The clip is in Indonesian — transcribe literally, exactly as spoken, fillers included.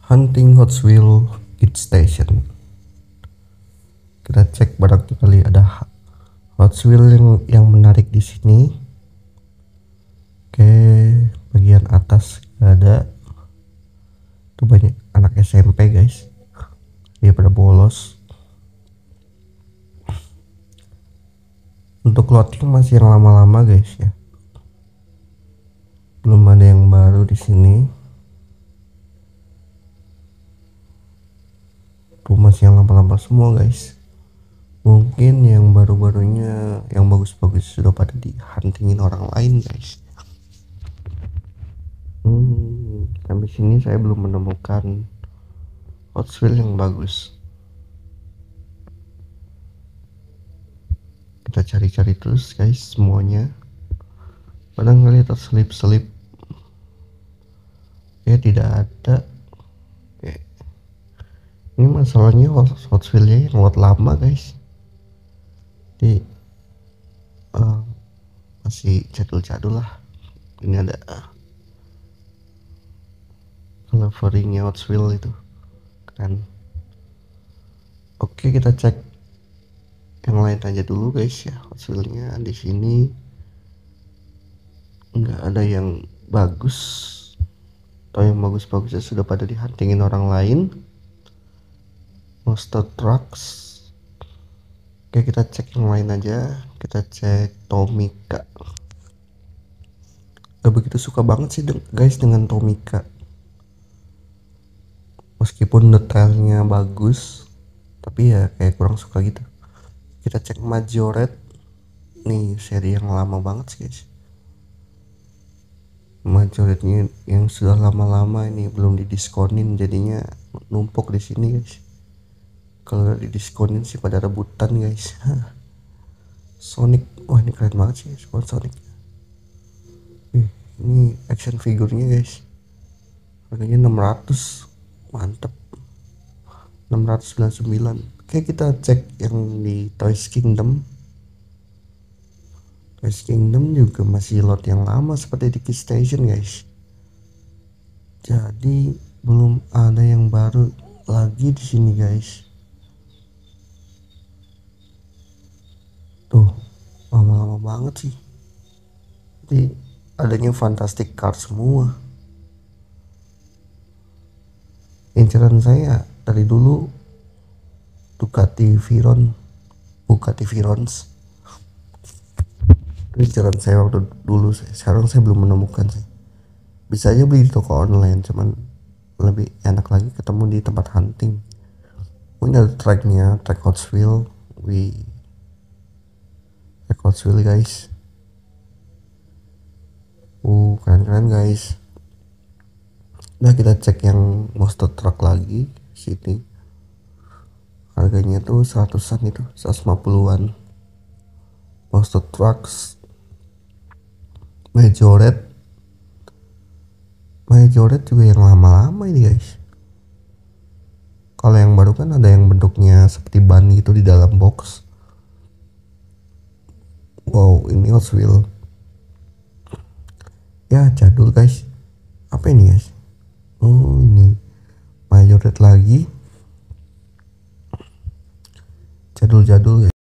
Hunting Hot Wheels Kit Station. Kita cek barangkali ada Hot Wheels yang yang menarik di sini. Oke, bagian atas gak ada. Itu banyak anak S M P guys. Dia pada bolos. Untuk loading masih yang lama-lama guys ya. Belum ada yang baru di sini. Tuh masih yang lama-lama semua guys. Mungkin yang baru-barunya yang bagus-bagus sudah pada dihuntingin orang lain guys. Hmm, sampai sini saya belum menemukan Hot Wheels yang bagus. Kita cari-cari terus guys semuanya. Barangkali terselip-selip. Ya tidak ada. Oke. Ini masalahnya Hot Wheels-nya yang lot lama guys. Di uh, masih jadul-jadul lah. Ini ada coveringnya Hot Wheels itu kan. Oke, kita cek yang lain aja dulu guys ya. Hot Wheels-nya di sini nggak ada yang bagus, atau yang bagus-bagusnya sudah pada dihuntingin orang lain. Monster Trucks. Oke, kita cek yang lain aja. Kita cek Tomica. Gak begitu suka banget sih guys dengan Tomica. Meskipun detailnya bagus, tapi ya kayak kurang suka gitu. Kita cek Majoret. Nih seri yang lama banget sih guys. Majoretnya yang sudah lama-lama ini belum didiskonin, jadinya numpuk di sini guys. Kalau didiskonin sih pada rebutan guys. Sonic, wah ini keren banget sih guys, Sonic. Ih, ini action figurnya guys. Harganya enam ratus, mantep. enam ratus sembilan puluh sembilan. Oke, kita cek yang di Toys Kingdom. Toys Kingdom juga masih lot yang lama seperti di Kit Station guys. Jadi belum ada yang baru lagi di sini guys. Tuh lama-lama banget sih. Jadi adanya Fantastic Car semua. Inceran saya dari dulu Ducati Veyron, Bugatti Veyrons. Itu inceran saya waktu dulu. Sekarang saya belum menemukan sih. Bisa aja beli di toko online, cuman lebih enak lagi ketemu di tempat hunting. Ini ada tracknya, track Hot Wheels. Wih, track Hot Wheels guys. Uh, keren-keren guys. Nah, kita cek yang Monster Truck lagi sini. Harganya tuh seratusan itu, seratus lima puluhan. Monster Trucks Majoret. Majoret juga yang lama-lama ini guys. Kalau yang baru kan ada yang bentuknya seperti ban gitu di dalam box. Wow, ini Hot Wheels. Ya jadul guys. Apa ini guys? Oh, ini Majoret lagi. Jadul-jadul guys.